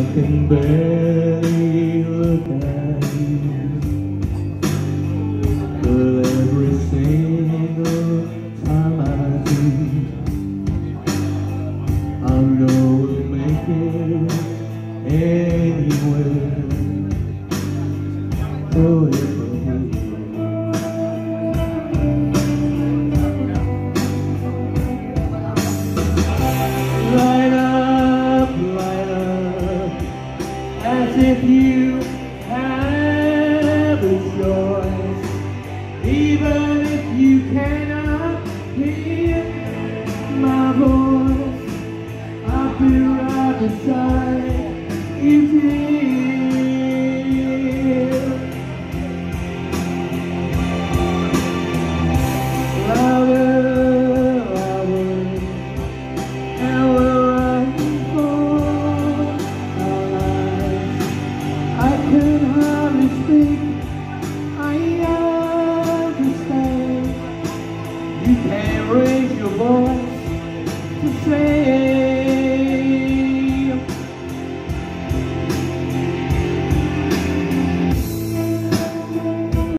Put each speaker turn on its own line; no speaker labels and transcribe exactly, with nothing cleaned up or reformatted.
can barely look at you, but every single time I do, I know we'll make it anywhere. Oh, if light up, light up, as if you have a choice, even if you cannot hear my voice. I'll be right beside you, dear. Louder, louder, and we're running for our lives. I can hardly speak, I understand. You can't raise your voice to say